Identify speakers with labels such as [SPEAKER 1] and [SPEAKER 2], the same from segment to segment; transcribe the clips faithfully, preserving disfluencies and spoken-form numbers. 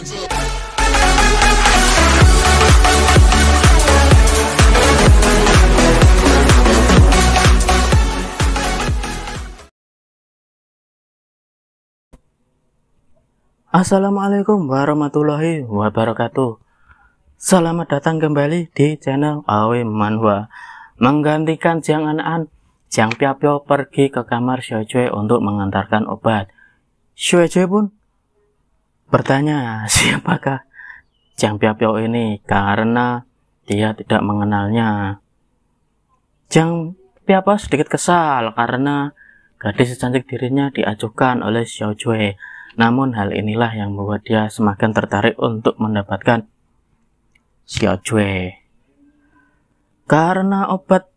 [SPEAKER 1] Assalamualaikum warahmatullahi wabarakatuh. Selamat datang kembali di channel Awe Manhwa. Menggantikan Jiang An-an, Jiang Piapio pergi ke kamar Xiaojue untuk mengantarkan obat. Xiaojue pun bertanya siapakah Jiang Piapio ini karena dia tidak mengenalnya. Jiang Piapio sedikit kesal karena gadis secantik dirinya diajukan oleh Xiaojue. Namun hal inilah yang membuat dia semakin tertarik untuk mendapatkan Xiaojue. Karena obat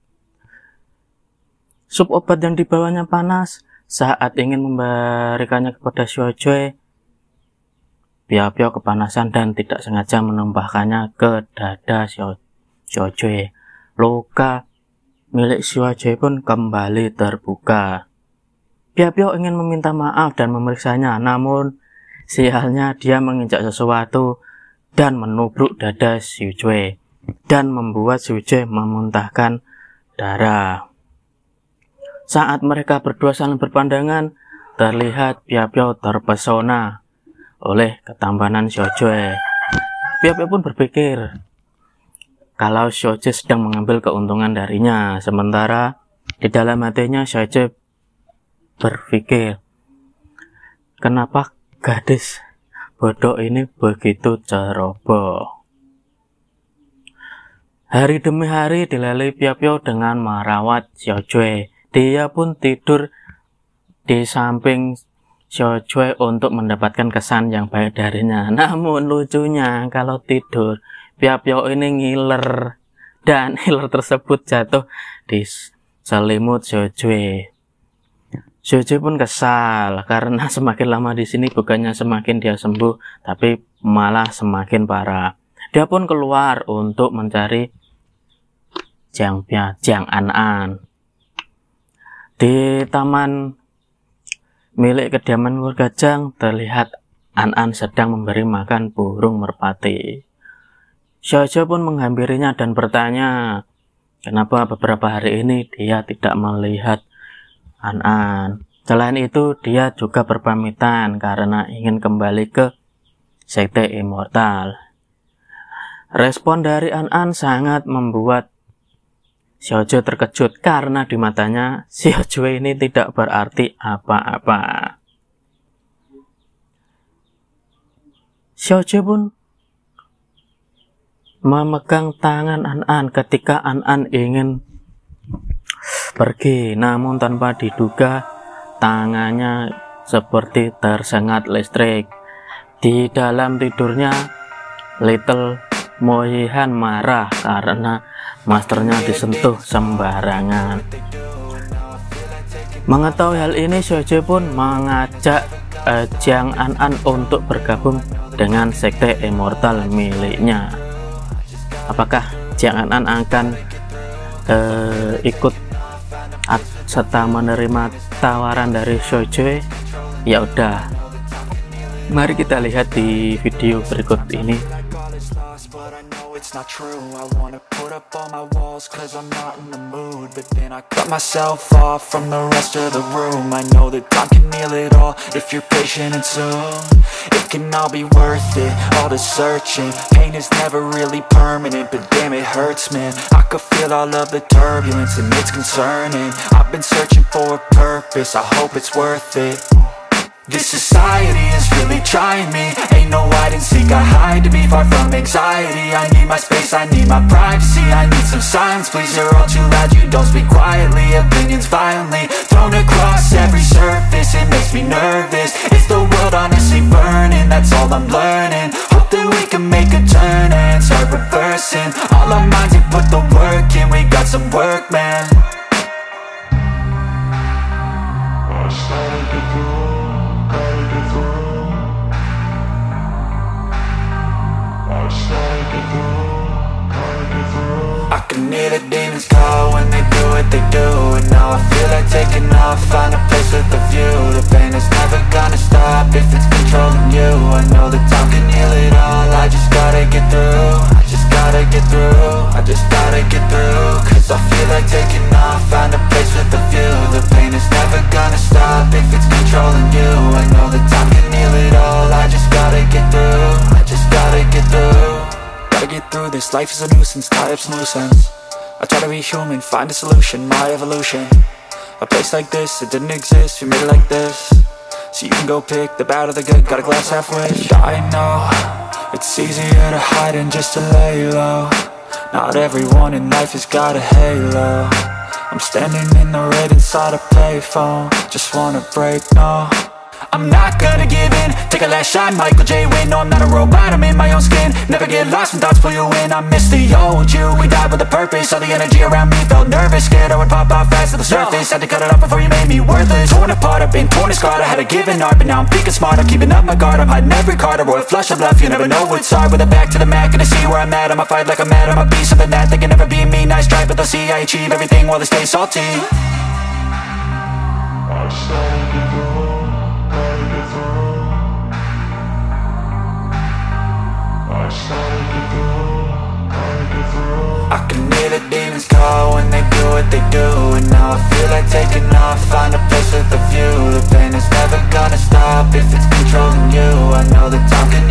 [SPEAKER 1] sub obat yang dibawanya panas, saat ingin memberikannya kepada Xiaojue, Piapio kepanasan dan tidak sengaja menumpahkannya ke dada Xiaojue. Luka milik Xiaojue pun kembali terbuka. Piapio ingin meminta maaf dan memeriksanya, namun sialnya dia menginjak sesuatu dan menubruk dada Xiaojue dan membuat Xiaojue memuntahkan darah. Saat mereka berdua saling berpandangan, terlihat Piapio terpesona oleh ketampanan Xiaojue. Piapio pun berpikir kalau Xiaojue sedang mengambil keuntungan darinya, sementara di dalam hatinya Xiaojue berpikir, kenapa gadis bodoh ini begitu ceroboh. Hari demi hari dilalui Piapio dengan merawat Xiaojue. Dia pun tidur di samping Xiaojue untuk mendapatkan kesan yang baik darinya. Namun lucunya kalau tidur, Piapio ini ngiler dan ngiler tersebut jatuh di selimut Xiaojue. Xiaojue pun kesal karena semakin lama di sini bukannya semakin dia sembuh, tapi malah semakin parah. Dia pun keluar untuk mencari Jiang Pia, Jiang An-an. Di taman milik kediaman keluarga Jiang terlihat An-an sedang memberi makan burung merpati. Xiaojue pun menghampirinya dan bertanya, kenapa beberapa hari ini dia tidak melihat An-an. Selain itu, dia juga berpamitan karena ingin kembali ke sekte immortal. Respon dari An-an sangat membuat Xiaojue terkejut karena di matanya Xiaojue ini tidak berarti apa-apa. Xiaojue pun memegang tangan An-an ketika An-an ingin pergi, namun tanpa diduga tangannya seperti tersengat listrik. Di dalam tidurnya Little Mo Yihan marah karena masternya disentuh sembarangan. Mengetahui hal ini, Xiaojue pun mengajak uh, Jiang An-an untuk bergabung dengan sekte immortal miliknya. Apakah Jiang An-an akan uh, ikut serta menerima tawaran dari Xiaojue? Ya udah, mari kita lihat di video berikut ini. It's not true, I wanna put up all my walls cause I'm not in the mood. But then I cut myself off from the rest of the room. I know that time can heal it all if you're patient and soon it can all be worth it, all the searching. Pain is never really permanent, but damn it hurts, man. I could feel all of the turbulence and it's concerning. I've been searching for a purpose, I hope it's worth it. This society is really trying me. Ain't no hide and seek, I hide to be far from anxiety. I need my space, I need my privacy. I need some silence, please, you're all too loud. You don't speak quietly, opinions violently thrown across every surface. It makes me nervous, is the world honestly burning? That's all I'm learning. Hope that we can make a turn and start reversing all our minds and put the work in. We got some work, man. I can hear the demons call when they do what they do. And now I feel like taking off, find a place with a view. The pain is never gonna stop if it's controlling you. I know that time can heal it
[SPEAKER 2] purpose. Life is a nuisance, tie up some loose ends. I try to be human, find a solution, my evolution. A place like this, it didn't exist, we made it like this. So you can go pick the bad or the good, got a glass half wish. I know, it's easier to hide than just to lay low. Not everyone in life has got a halo. I'm standing in the red inside a payphone. Just wanna break, no, I'm not gonna give in. Take a last shot, Michael J. Win. No, I'm not a robot, I'm in my own skin. Never get lost when thoughts pull you in. I miss the old you, we died with a purpose. All the energy around me felt nervous, scared I would pop out fast to the surface. Had to cut it off before you made me worthless. Torn apart, I've been torn and scarred. I had a given art, but now I'm thinking smart. I'm keeping up my guard, I'm hiding every card. A royal flush of love, you never know what's hard. With a back to the mat, gonna see where I'm at. I'ma fight like I'm mad, I'ma be something that they can never be me. Nice try, but they'll see I achieve everything while they stay salty. I started to go. I can hear the demons call when they do what they do. And now I feel like taking off, find a place with a view. The pain is never gonna stop if it's controlling you. I know that time can